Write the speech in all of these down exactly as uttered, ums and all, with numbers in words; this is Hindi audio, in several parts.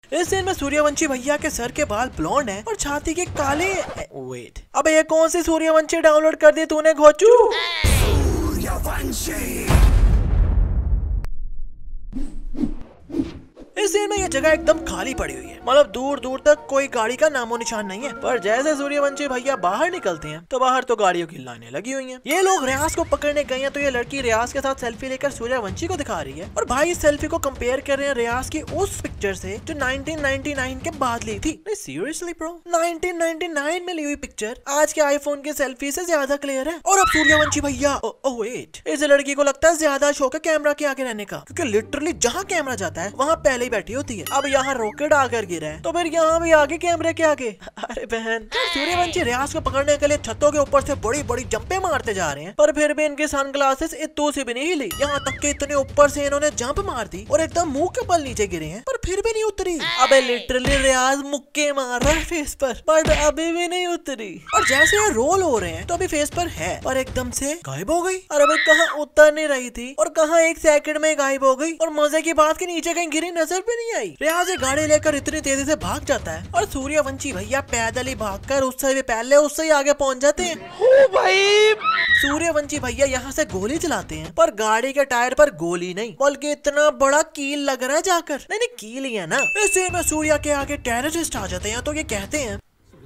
इस सीन में सूर्यवंशी भैया के सर के बाल ब्लॉन्ड हैं और छाती के काले। वेट, अबे ये कौन सी सूर्यवंशी डाउनलोड कर दी तूने घोचू? सूर्यवंशी। इस सीन में ये जगह एकदम खाली पड़ी हुई है, मतलब दूर दूर तक कोई गाड़ी का नामो निशान नहीं है। पर जैसे सूर्यवंशी भैया बाहर निकलते हैं तो बाहर तो गाड़ियों की लाइनें लगी हुई हैं। ये लोग रियाज को पकड़ने गए हैं तो ये लड़की रियाज के साथ सेल्फी लेकर सूर्यवंशी को दिखा रही है और भाई इस सेल्फी को कंपेयर कर रहे हैं रियाज की उस पिक्चर से जो नाइनटीन नाइनटी नाइन के बाद ली थी। Seriously bro, nineteen ninety nine में ली हुई पिक्चर आज के आईफोन की सेल्फी से ज्यादा क्लियर है। और अब सूर्यवंशी भैया ओह वेट, इस लड़की को लगता है ज्यादा शौक है कैमरा के आगे रहने का, क्योंकि लिटरली जहाँ कैमरा जाता है वहाँ पहले ही बैठी होती है। अब यहाँ रॉकेट आकर गिरा है तो फिर यहाँ भी आगे कैमरे के आगे। अरे बहन, सूर्यवंशी रियाज को पकड़ने के लिए छतों के ऊपर से बड़ी बड़ी जंपे मारते जा रहे हैं पर फिर भी इनके सनग्लासेस इतू से भी नहीं हिली। यहाँ तक के इतने ऊपर से इन्होंने जंप मार दी और एकदम मुंह के बल नीचे गिरे हैं पर फिर भी नहीं उतरी। अबे लिटरली रियाज मुक्के मार रहा है फेस पर बट अभी भी नहीं उतरी। और जैसे ये रोल हो रहे हैं तो अभी फेस पर है पर एकदम से गायब हो गई। अरे भाई कहाँ उतर नहीं रही थी और कहाँ एक सेकंड में गायब हो गई। और मजे की बात की नीचे कहीं गिरी नजर भी नहीं आई। रियाज गाड़ी लेकर इतनी तेजी से भाग जाता है और सूर्यवंशी भैया पैदल ही भागकर उससे भी पहले उससे ही आगे पहुंच जाते हैं। ओ भाई, सूर्यवंशी भैया यहाँ से गोली चलाते हैं पर गाड़ी के टायर पर गोली नहीं बल्कि इतना बड़ा कील लग रहा है जाकर। नहीं नहीं कील ही है ना। इसी में सूर्या के आगे टेररिस्ट आ जाते हैं तो ये कहते हैं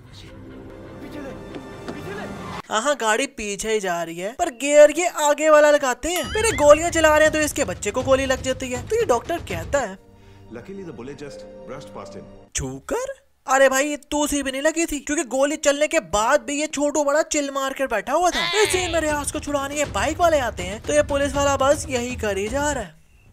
हाँ गाड़ी पीछे ही जा रही है पर गियर ये आगे वाला लगाते हैं। फिर गोलियां चला रहे हैं तो इसके बच्चे को गोली लग जाती है। तो ये डॉक्टर कहता है Luckily the bullet just brushed past him. छूकर? अरे भाई तू सी भी नहीं लगी थी क्योंकि गोली चलने के बाद भी ये छोटू बड़ा चिल मार कर बैठा हुआ था। इस सीन में रियाज को छुड़ाने ये बाइक वाले आते हैं तो ये पुलिस वाला बस यही कर ही जा रहा है।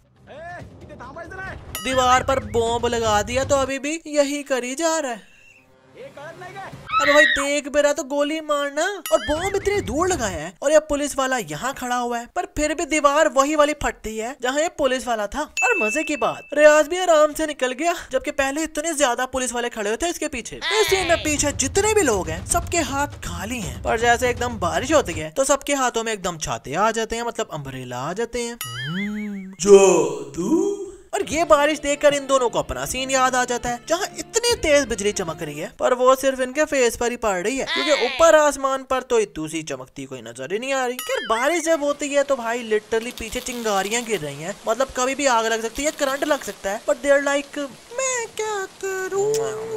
दीवार पर बॉम्ब लगा दिया तो अभी भी यही कर ही जा रहा है। अरे भाई देख भी रहा तो गोली मारना। और बॉम्ब इतनी दूर लगाया है और ये पुलिस वाला यहाँ खड़ा हुआ है पर फिर भी दीवार वही वाली फटती है जहाँ ये पुलिस वाला था। और मजे की बात रियाज भी आराम से निकल गया जबकि पहले इतने ज्यादा पुलिस वाले खड़े होते इसके पीछे। इस सीन में पीछे जितने भी लोग हैं सबके हाथ खाली हैं पर जैसे एकदम बारिश होती है तो सबके हाथों में एकदम छाते आ जाते हैं, मतलब अम्ब्रेला आ जाते हैं। जादू। और ये बारिश देखकर इन दोनों को अपना सीन याद आ जाता है जहाँ इतनी तेज बिजली चमक रही है पर वो सिर्फ इनके फेस पर ही पड़ रही है क्योंकि ऊपर आसमान पर तो इतनी सी चमकती कोई नजर ही नहीं आ रही। फिर बारिश जब होती है तो भाई लिटरली पीछे चिंगारियां गिर रही हैं, मतलब कभी भी आग लग सकती है, करंट लग सकता है बट देयर लाइक मैं क्या करूं,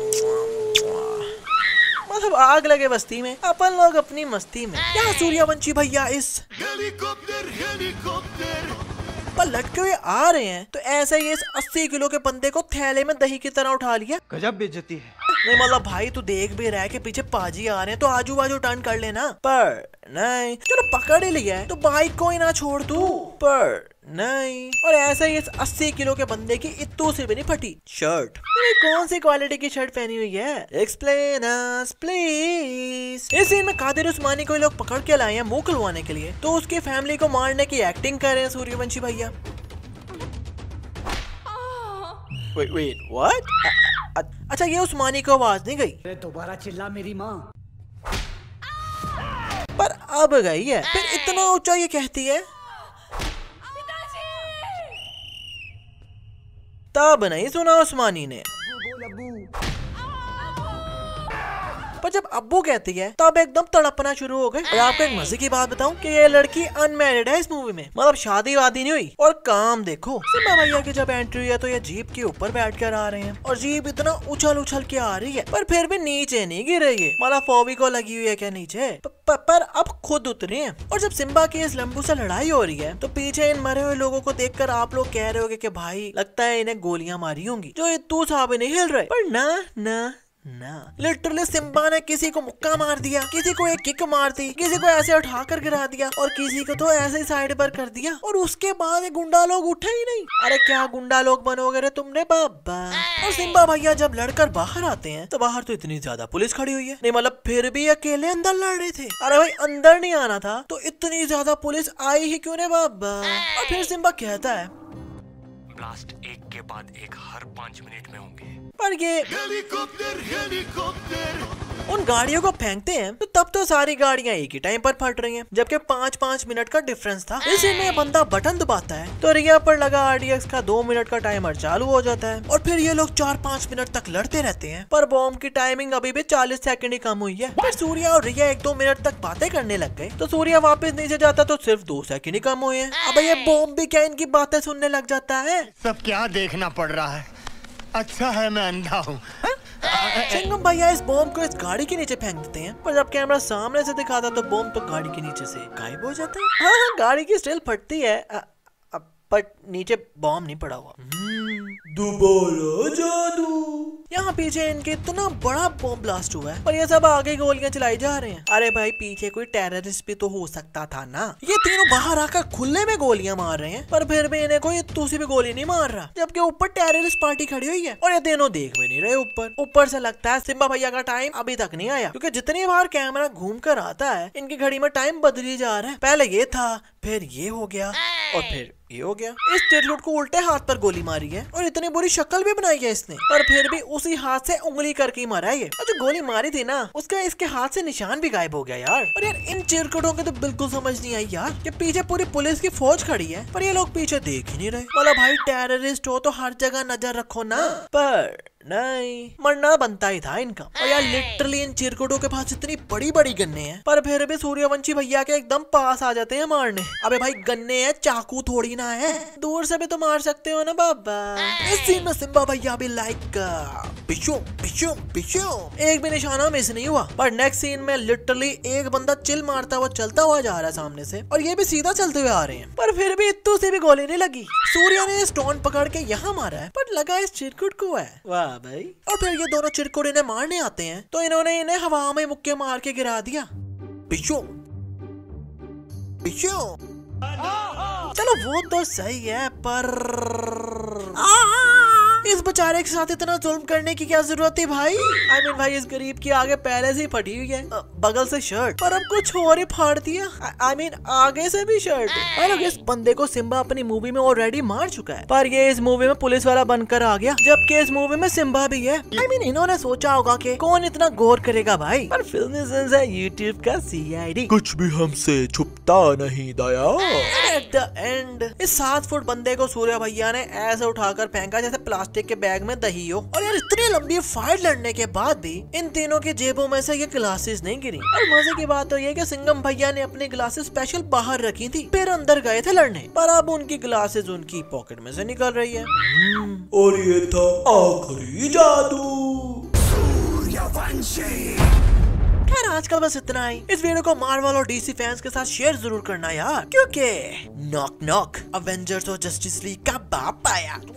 मतलब आग लगे बस्ती में अपन लोग अपनी मस्ती में। यहाँ सूर्यवंशी भैया इस हेलीकॉप्टर हेलीकॉप्टर पर लटके हुए आ रहे हैं तो ऐसे ही इस अस्सी किलो के बंदे को थैले में दही की तरह उठा लिया। गजब बेइज्जती है। नहीं मतलब भाई तू देख भी रहा है कि पीछे पाजी आ रहे हैं तो आजू बाजू टर्न कर लेना। पर नहीं, चलो पकड़ ही लिया है तो बाइक को ही ना छोड़ तू। पर नहीं। और ऐसे ही इस अस्सी किलो के बंदे की इतू से भी नहीं फटी शर्ट। कौन सी क्वालिटी की शर्ट पहनी हुई है? Explain us please. इस सीन में कादिर उस्मानी को लोग पकड़ के लाए हैं मुंह खुलवाने के लिए तो उसकी फैमिली को मारने की एक्टिंग कर रहे हैं सूर्यवंशी भैया। Wait wait what? अच्छा ये उस्मानी को आवाज नहीं गई। दोबारा चिल्ला मेरी माँ। पर अब गई है। फिर इतना ऊंचा ये कहती है तब नहीं सुना उस्मानी ने। पर जब अब्बू कहती है तब एकदम तड़पना शुरू हो गए। और आपको एक मजे की बात बताऊं कि ये लड़की अनमैरिड है इस मूवी में, मतलब शादी वादी नहीं हुई। और काम देखो, सिम्बा भैया की जब एंट्री है तो ये जीप के ऊपर बैठ कर आ रहे हैं और जीप इतना उछल उछल के आ रही है पर फिर भी नीचे नहीं गिर रही है, मतलब फोबी को लगी हुई है क्या नीचे। प, प, पर अब खुद उतरे हैं। और जब सिम्बा की इस लंबू से लड़ाई हो रही है तो पीछे इन मरे हुए लोगों को देखकर आप लोग कह रहे होगे कि भाई लगता है इन्हें गोलियां मारी होंगी जो इतू साहब नहीं हिल रहे। पर ना ना ना, लिटरली सिम्बा ने किसी को मुक्का मार दिया, किसी को एक किक मार दी, किसी को ऐसे उठाकर गिरा दिया और किसी को तो ऐसे ही साइड पर कर दिया। और उसके बाद ये गुंडा लोग उठे ही नहीं। अरे क्या गुंडा लोग बनोगे रे तुमने बाबा। और सिम्बा भैया जब लड़कर बाहर आते हैं तो बाहर तो इतनी ज्यादा पुलिस खड़ी हुई है। नहीं मतलब फिर भी अकेले अंदर लड़ रहे थे। अरे भाई अंदर नहीं आना था तो इतनी ज्यादा पुलिस आई ही क्यों ने बाबा। और फिर सिम्बा कहता है ब्लास्ट एक के बाद एक हर पाँच मिनट में होंगे। पर ये हेलीकॉप्टर हेलीकॉप्टर उन गाड़ियों को फेंकते हैं तो तब तो सारी गाड़ियां एक ही टाइम पर फट रही हैं, जबकि पाँच पाँच मिनट का डिफरेंस था। इसी में बंदा बटन दबाता है तो रिया पर लगा आरडीएक्स का दो मिनट का टाइमर चालू हो जाता है और फिर ये लोग चार पाँच मिनट तक लड़ते रहते हैं, पर बॉम्ब की टाइमिंग अभी भी चालीस सेकंड ही कम हुई है। फिर सूर्या और रिया एक दो मिनट तक बातें करने लग गए तो सूर्या वापस नीचे जाता तो सिर्फ दो सेकंड ही कम हुए हैं। अब ये बॉम्ब भी क्या इनकी बातें सुनने लग जाता है। सब क्या देखना पड़ रहा है, अच्छा है मैं अंधा हूँ। सिंघम भैया इस बॉम्ब को इस गाड़ी के नीचे फेंक देते हैं, पर जब कैमरा सामने से दिखाता तो बॉम्ब तो गाड़ी के नीचे से गायब हो जाता है। हाँ हाँ गाड़ी की स्टिल फटती है, आ, आ, पर नीचे बॉम्ब नहीं पड़ा हुआ। दोबारा जादू। यहाँ पीछे इनके इतना बड़ा बॉम्ब ब्लास्ट हुआ है और ये सब आगे गोलियां चलाई जा रहे हैं। अरे भाई पीछे कोई टेररिस्ट भी तो हो सकता था ना। ये तीनों बाहर आकर खुले में गोलियां मार रहे हैं, पर फिर भी इन्हें कोई तुसी भी गोली नहीं मार रहा, जबकि ऊपर टेररिस्ट पार्टी खड़ी हुई है और ये तीनों देख भी नहीं रहे ऊपर। ऊपर से लगता है सिम्बा भैया का टाइम अभी तक नहीं आया, क्योंकि जितनी बार कैमरा घूम कर आता है इनकी घड़ी में टाइम बदली जा रहा है। पहले ये था, फिर ये हो गया और फिर ये हो गया। इस टेररिस्ट को उल्टे हाथ पर गोली मारी है और इतनी बुरी शक्ल भी बनाई है इसने, पर फिर भी उसी हाथ से उंगली करके ही मारा है ये। और जो गोली मारी थी ना उसका इसके हाथ से निशान भी गायब हो गया यार। और यार इन चिरकुटों के तो बिल्कुल समझ नहीं आई यार कि पीछे पूरी पुलिस की फौज खड़ी है पर ये लोग पीछे देख ही नहीं रहे। मतलब भाई टेररिस्ट हो तो हर जगह नजर रखो ना, पर नहीं, मरना बनता ही था इनका। और यार लिटरली इन चिरकुटों के पास इतनी बड़ी बड़ी गन्ने हैं, पर फिर भी सूर्यवंशी भैया के एकदम पास आ जाते हैं मारने। अबे भाई गन्ने हैं, चाकू थोड़ी ना है, दूर से भी तो मार सकते हो ना बाबा। इस सीन में सिम्बा भैया भी लाइक पिशुम पिशुम पिशुम, एक भी निशाना मिस नहीं हुआ। पर नेक्स्ट सीन में लिटरली एक बंदा चिल मारता हुआ चलता हुआ जा रहा है सामने से और ये भी सीधा चलते हुए आ रहे हैं, पर फिर भी इतू से भी गोली नहीं लगी। सूर्या ने स्टोन पकड़ के यहाँ मारा है पर लगा इस चिरकुट को है। वाह भाई। और फिर ये दोनों चिरकुट इन्हें मारने आते हैं तो इन्होंने इन्हें हवा में मुक्के मार के गिरा दिया। पिशुम पिशुम। चलो वो तो सही है, पर इस बेचारे के साथ इतना जुल्म करने की क्या जरूरत थी भाई। आई I मीन mean, भाई इस गरीब की आगे पहले से ही फटी हुई है बगल से शर्ट, पर अब कुछ और ही फाड़ दिया। आई I मीन mean, आगे से भी शर्ट। और इस बंदे को सिम्बा अपनी मूवी में ऑलरेडी मार चुका है, पर ये इस मूवी में पुलिस वाला बनकर आ गया, जबकि इस मूवी में सिम्बा भी है। आई I मीन mean, इन्होंने सोचा होगा कि कौन इतना गौर करेगा भाई, पर फिल्म सेंस है यूट्यूब का सीआईडी, कुछ भी हमसे छुपता नहीं दया। एट द एंड इस सात फुट बंदे को सूर्या भैया ने ऐसे उठाकर फेंका जैसे प्लास्टिक के बैग में दही हो। और यार इतनी लंबी फाइट लड़ने के बाद भी इन तीनों की जेबों में से ये ग्लासेस नहीं गिरी। और मजे की बात तो ये कि सिंघम भैया ने अपनी ग्लासेस स्पेशल बाहर रखी थी, फिर अंदर गए थे लड़ने, पर अब उनकी ग्लासेस उनकी पॉकेट में से निकल रही है। और ये था आखिरी जादू। खैर आजकल बस इतना ही। इस वीडियो को मार्वल और डीसी फैंस के साथ शेयर जरूर करना यार, क्योंकि नॉक नॉक अवेंजर्स और जस्टिस लीग का बाप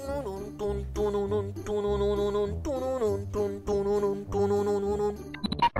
आया।